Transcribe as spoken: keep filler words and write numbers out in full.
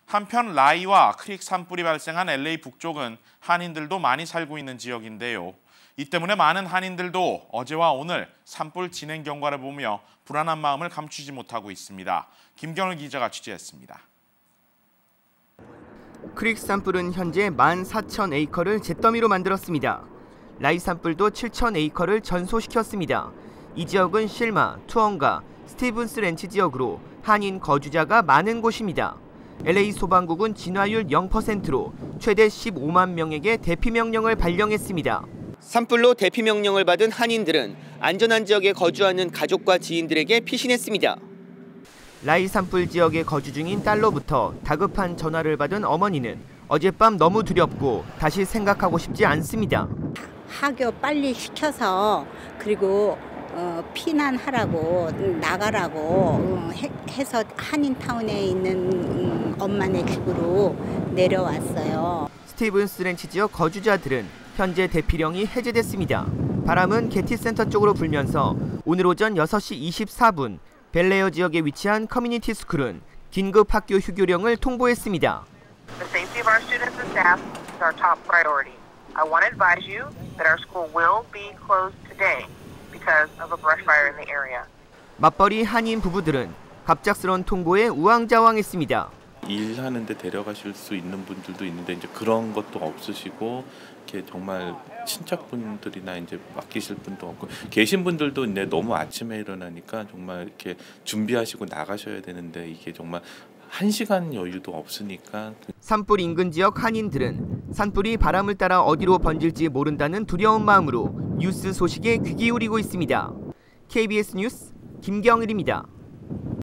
한편 라이와 크릭 산불이 발생한 엘에이 북쪽은 한인들도 많이 살고 있는 지역인데요. 이 때문에 많은 한인들도 어제와 오늘 산불 진행 경과를 보며 불안한 마음을 감추지 못하고 있습니다. 김경을 기자가 취재했습니다. 크릭 산불은 현재 만 사천 에이커를 잿더미로 만들었습니다. 라이 산불도 칠천 에이커를 전소시켰습니다. 이 지역은 실마, 투엉가, 스티븐스 렌치 지역으로 한인 거주자가 많은 곳입니다. 엘에이 소방국은 진화율 영 퍼센트로 최대 십오만 명에게 대피 명령을 발령했습니다. 산불로 대피 명령을 받은 한인들은 안전한 지역에 거주하는 가족과 지인들에게 피신했습니다. 라이 산불 지역에 거주 중인 딸로부터 다급한 전화를 받은 어머니는 어젯밤 너무 두렵고 다시 생각하고 싶지 않습니다. 하교 빨리 시켜서 그리고 어, 피난하라고 나가라고 어, 해, 해서 한인타운에 있는 음, 엄마네 집으로 내려왔어요. 스티븐스 렌치 지역 거주자들은 현재 대피령이 해제됐습니다. 바람은 게티센터 쪽으로 불면서 오늘 오전 여섯 시 이십사 분 벨레어 지역에 위치한 커뮤니티 스쿨은 긴급 학교 휴교령을 통보했습니다. The safety of our students and staff is our top priority. I want to advise you that our school will be closed today because of a brush fire in the area. 맞벌이 한인 부부들은 갑작스러운 통보에 우왕좌왕했습니다. 일하는데 데려가실 수 있는 분들도 있는데 이제 그런 것도 없으시고 이렇게 정말 친척분들이나 이제 맡기실 분도 없고 계신 분들도 이제 너무 아침에 일어나니까 정말 이렇게 준비하시고 나가셔야 되는데 이게 정말 한 시간 여유도 없으니까. 산불 인근 지역 한인들은 산불이 바람을 따라 어디로 번질지 모른다는 두려운 마음으로 뉴스 소식에 귀 기울이고 있습니다. 케이비에스 뉴스 김경일입니다.